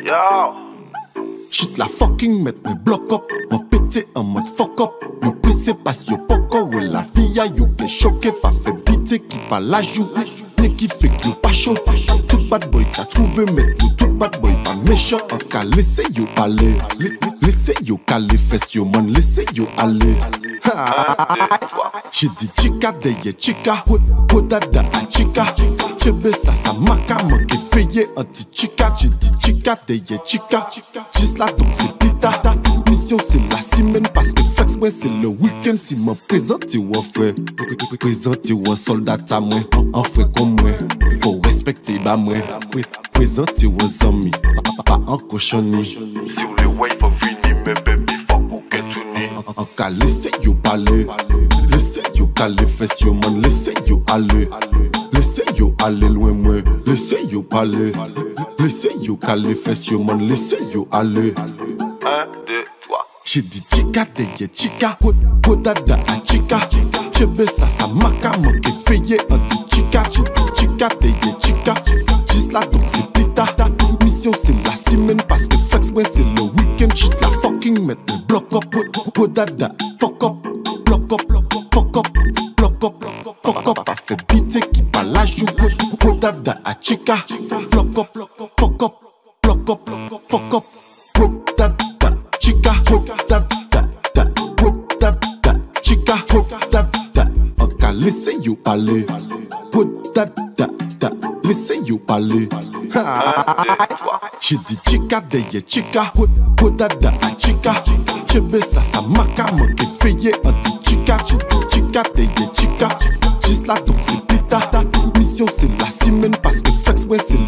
Shit la fucking met me block up. Mon pété en mode fuck up. Yo pressé parce yo poko ou la vie a yo qui choqué. Pas fait pitié qui pas la joue. Ni qui fait que yo pas chaud. Tout bad boy qu'a trouvé mais yo tout bad boy pas méchant. En cas laissez yo aller. Laissez yo caler fesses yo man. Laissez yo aller. J'ai dit Chica derrière Chica. Podada à Chica. Chebe ça maka manque veillé anti Chica. J'ai dit Chica derrière Chica. Juste là donc c'est Blita. Mission c'est la semaine parce que flex moi c'est le week-end. Si m'en présente ou un frère. Présente ou un soldat à moi. Un frère comme moi. Faut respecter bah moi. Présente ou un ami. Pas un cochonnier. Si vous le voyez faut venir mais baby faut que tout ni. En cas laissez yo parler. Laissez yo caler fesses yo man. Laissez yo aller. Laissez yo aller loin moi. Laissez yo parler. Laissez yo caler fesses yo man. Laissez yo aller. 1, 2, 3. J'ai dit Chica derrière Chica. Podada à Chica. Chebe ça maka manque veillé anti Chica. J'ai dit Chica derrière Chica. Juste là donc c'est Blita. Mission c'est la semaine parce que flex moi c'est le week-end. Shit la fucking met me block up. Podada fuck up. Block up. Fuck up. Block up. Fuck up. Pas fait pitié qui pas la joue. Podada à Chica. Block up. Fuck up. Block up. Fuck up. Podada Chica. Podada Chica. Podada. En cas laissez yo parler. Podada. Laissez yo parler. J'ai dit Chica derrière Chica. Podada à Chica. Chebe ça maka manque veillé anti Chica. J'ai dit Chica derrière Chica. Juste là donc c'est Blita. Mission c'est la semaine parce que flex ouais c'est